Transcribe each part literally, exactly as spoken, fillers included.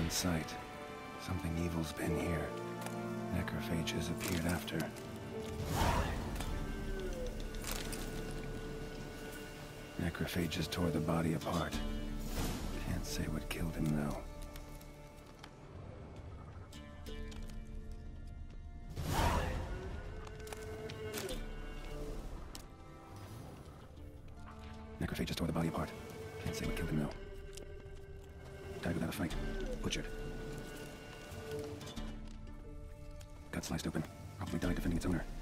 in sight. Something evil's been here. Necrophages appeared after. Necrophages tore the body apart. Can't say what killed him, though. Necrophages tore the body apart. Can't say what killed him, though. Died without a fight. Butchered. Gut sliced open. Probably died defending its owner.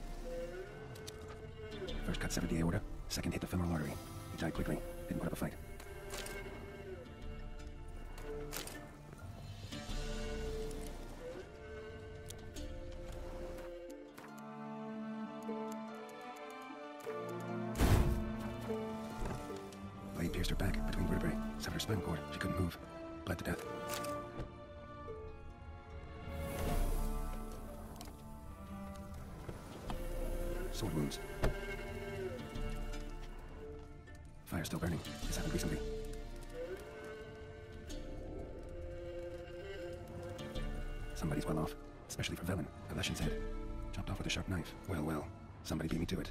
First cut severed the aorta. Second hit the femoral artery. He died quickly. Didn't put up a fight. Blade pierced her back between vertebrae. Severed her spinal cord. She couldn't move. Bled to death. Sword wounds. Fire still burning. This happened recently. Somebody's well off, especially for Velen. Aleshin's head. Chopped off with a sharp knife. Well, well. Somebody beat me to it.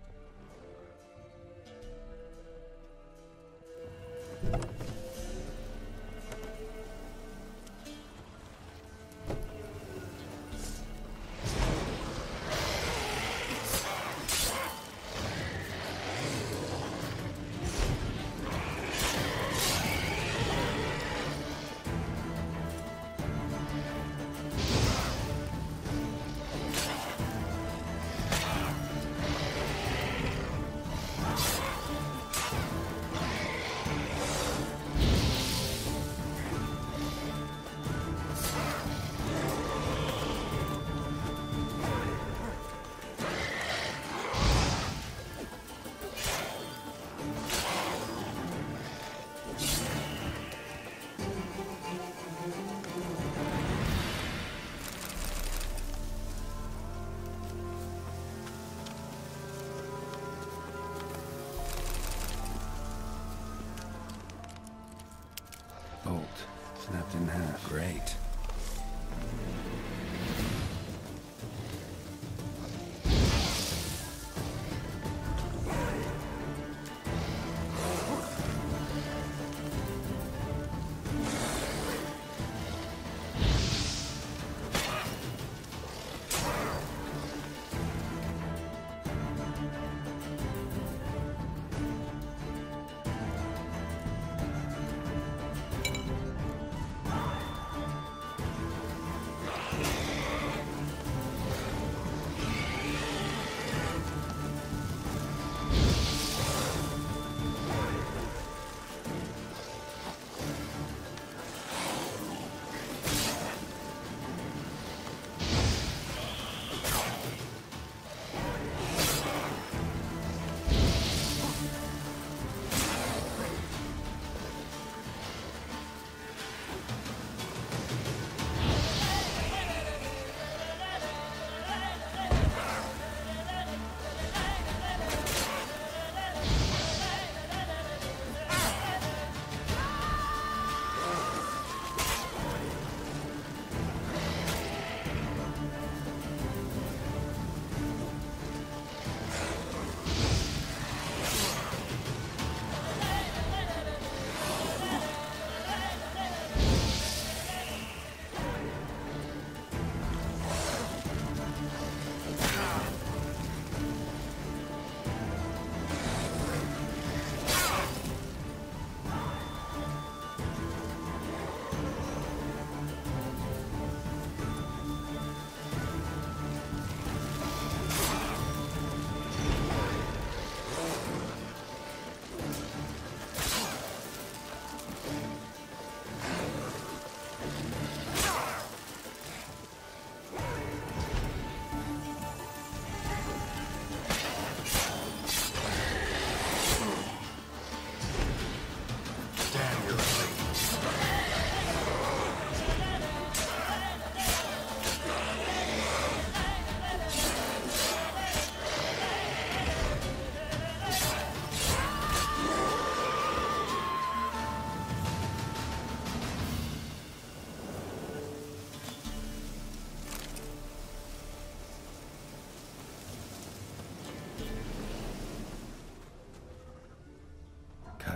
Bolt. Snapped in half. Great.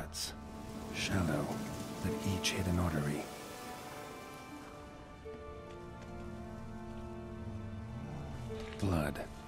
guts. Shallow, but each hit an artery. Blood.